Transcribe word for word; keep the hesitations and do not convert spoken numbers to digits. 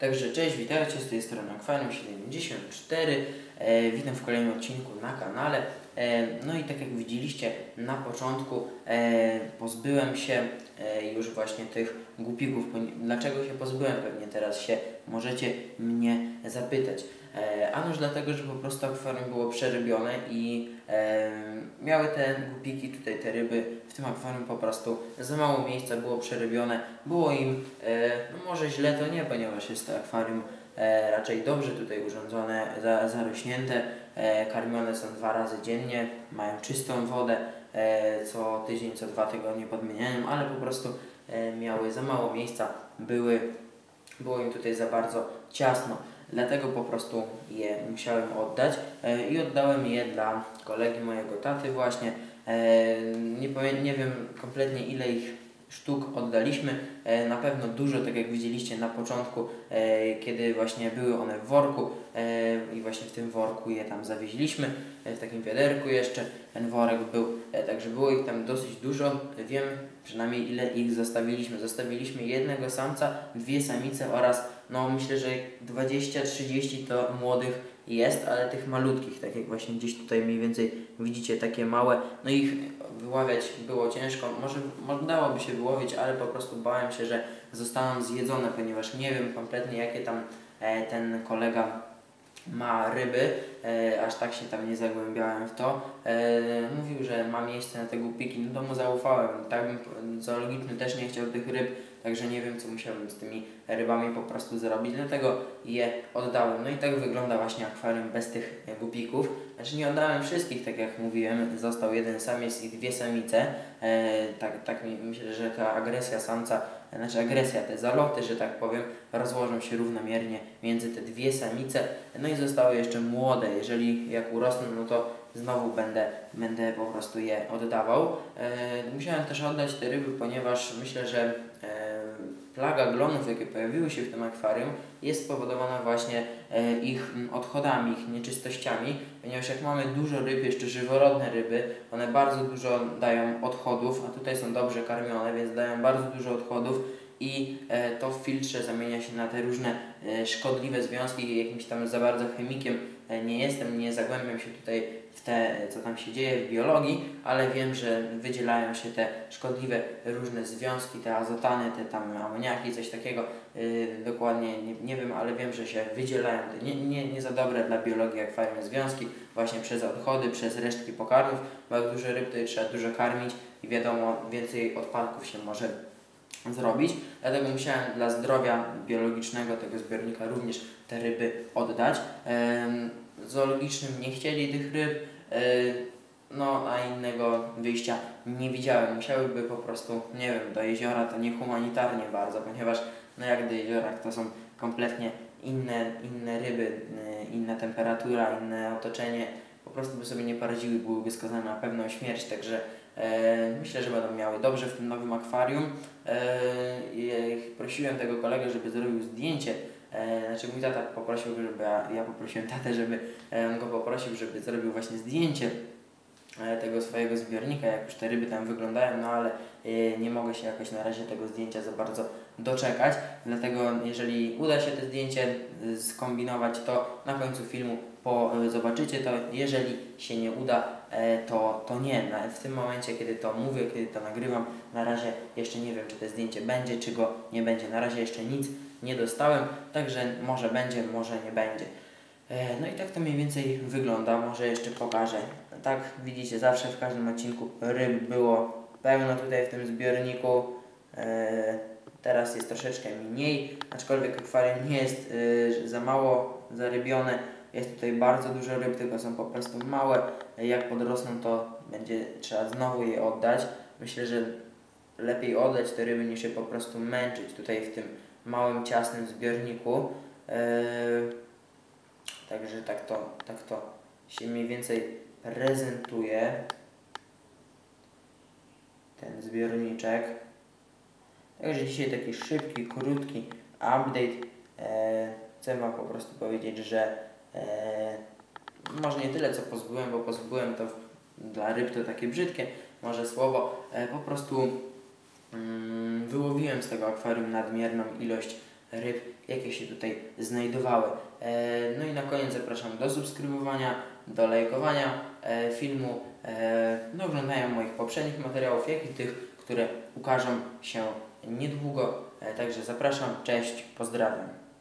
Także cześć, witajcie, z tej strony Akwarium siedemdziesiąt cztery. E, witam w kolejnym odcinku na kanale. E, no i tak jak widzieliście na początku, e, pozbyłem się e, już właśnie tych głupików. Dlaczego się pozbyłem? Pewnie teraz się możecie mnie zapytać. E, Anoż dlatego, że po prostu akwarium było przerybione i e, miały te głupiki, tutaj te ryby w tym akwarium po prostu za mało miejsca było przerybione. Było im, e, no może źle to nie, ponieważ jest to akwarium e, raczej dobrze tutaj urządzone, za, zarośnięte, e, karmione są dwa razy dziennie, mają czystą wodę, e, co tydzień, co dwa tygodnie podmieniają, ale po prostu e, miały za mało miejsca, były, było im tutaj za bardzo ciasno. Dlatego po prostu je musiałem oddać e, i oddałem je dla kolegi mojego taty właśnie. E, nie, powiem, nie wiem kompletnie ile ich sztuk oddaliśmy, e, na pewno dużo, tak jak widzieliście na początku, e, kiedy właśnie były one w worku e, i właśnie w tym worku je tam zawieźliśmy, e, w takim wiaderku jeszcze ten worek był, e, także było ich tam dosyć dużo. Wiem przynajmniej ile ich zostawiliśmy. Zostawiliśmy jednego samca, dwie samice oraz no myślę, że dwadzieścia trzydzieści to młodych jest, ale tych malutkich, tak jak właśnie gdzieś tutaj mniej więcej widzicie, takie małe, no ich wyławiać było ciężko, może, może dałoby się wyłowić, ale po prostu bałem się, że zostaną zjedzone, ponieważ nie wiem kompletnie jakie tam e, ten kolega ma ryby, e, aż tak się tam nie zagłębiałem w to. E, mówił, że ma miejsce na te głupiki, no to mu zaufałem. Tak bym zoologiczny też nie chciał tych ryb, także nie wiem co musiałbym z tymi rybami po prostu zrobić, dlatego je oddałem. No i tak wygląda właśnie akwarium bez tych głupików. Znaczy nie oddałem wszystkich, tak jak mówiłem, został jeden samiec i dwie samice. E, tak, tak myślę, że ta agresja samca, znaczy agresja, te zaloty, że tak powiem, rozłożą się równomiernie między te dwie samice. No i zostały jeszcze młode, jeżeli jak urosną, no to znowu będę, będę po prostu je oddawał. E, musiałem też oddać te ryby, ponieważ myślę, że e, plaga glonów, jakie pojawiły się w tym akwarium, jest spowodowana właśnie e, ich odchodami, ich nieczystościami, ponieważ jak mamy dużo ryb, jeszcze żyworodne ryby, one bardzo dużo dają odchodów, a tutaj są dobrze karmione, więc dają bardzo dużo odchodów i e, to w filtrze zamienia się na te różne e, szkodliwe związki. Jakimś tam za bardzo chemikiem e, nie jestem, nie zagłębiam się tutaj w te, co tam się dzieje w biologii, ale wiem, że wydzielają się te szkodliwe różne związki, te azotany, te tam amoniaki, coś takiego, yy, dokładnie nie, nie wiem, ale wiem, że się wydzielają te nie, nie, nie za dobre dla biologii akwarium związki, właśnie przez odchody, przez resztki pokarmów, bo jak dużo ryb, to je trzeba dużo karmić i wiadomo, więcej odpadków się może zrobić, dlatego musiałem dla zdrowia biologicznego tego zbiornika również te ryby oddać. Yy, zoologicznym nie chcieli tych ryb, yy, no a innego wyjścia nie widziałem. Musiałyby po prostu, nie wiem, do jeziora to niehumanitarnie bardzo, ponieważ no jak do jeziora to są kompletnie inne, inne ryby, yy, inna temperatura, inne otoczenie, po prostu by sobie nie poradziły, byłyby skazane na pewną śmierć, także E, myślę, że będą miały dobrze w tym nowym akwarium. E, prosiłem tego kolegę, żeby zrobił zdjęcie. E, znaczy mój tata poprosił, żeby ja, ja poprosiłem tatę, żeby e, on go poprosił, żeby zrobił właśnie zdjęcie e, tego swojego zbiornika, jak już te ryby tam wyglądają, no ale e, nie mogę się jakoś na razie tego zdjęcia za bardzo doczekać. Dlatego jeżeli uda się to zdjęcie skombinować, to na końcu filmu po, zobaczycie to. Jeżeli się nie uda, to, to nie. W tym momencie, kiedy to mówię, kiedy to nagrywam, na razie jeszcze nie wiem, czy to zdjęcie będzie, czy go nie będzie. Na razie jeszcze nic nie dostałem, także może będzie, może nie będzie. No i tak to mniej więcej wygląda. Może jeszcze pokażę. Tak widzicie, zawsze w każdym odcinku ryb było pełno tutaj w tym zbiorniku. Teraz jest troszeczkę mniej, aczkolwiek akwarium nie jest za mało zarybione. Jest tutaj bardzo dużo ryb, tylko są po prostu małe. Jak podrosną, to będzie trzeba znowu je oddać. Myślę, że lepiej oddać te ryby, niż je po prostu męczyć tutaj w tym małym, ciasnym zbiorniku. Eee, także tak to, tak to się mniej więcej prezentuje ten zbiorniczek. Także dzisiaj taki szybki, krótki update. Eee, chcę Wam po prostu powiedzieć, że Eee, może nie tyle co pozbyłem, bo pozbyłem to w, dla ryb to takie brzydkie, może słowo, eee, po prostu mm, wyłowiłem z tego akwarium nadmierną ilość ryb, jakie się tutaj znajdowały. E, no i na koniec zapraszam do subskrybowania, do lajkowania e, filmu, e, do oglądania moich poprzednich materiałów, jak i tych, które ukażą się niedługo. E, także zapraszam, cześć, pozdrawiam.